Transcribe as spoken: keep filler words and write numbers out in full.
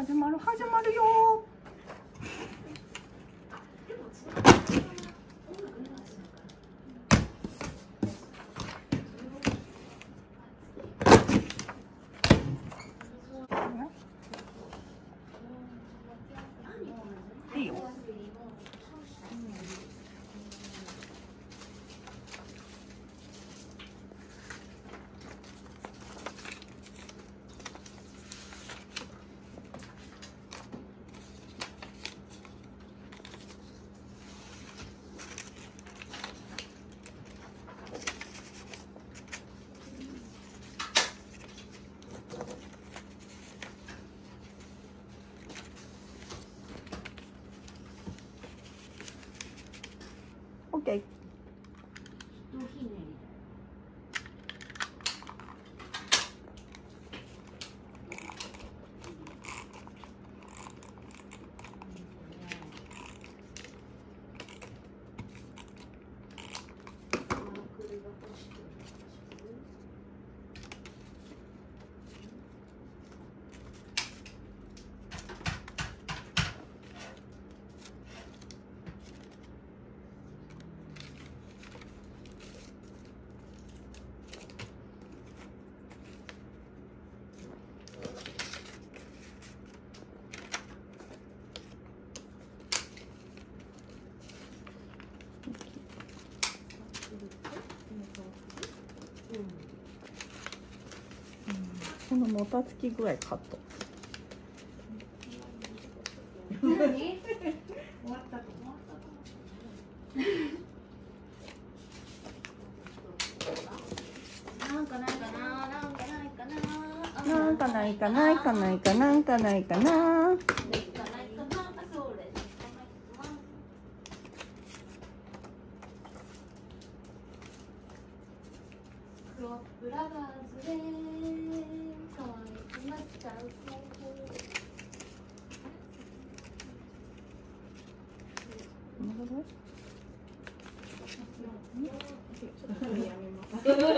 始まる始まるよ。いいよ。オッケー。このもたつき具合カット。 何？終わったと終わったと。なんかないかな、なんかないかな。 なんかないかないかないかなんかないかな。 ブラザーズで可愛くなっちゃう。 なるほど。 ちょっとやめます。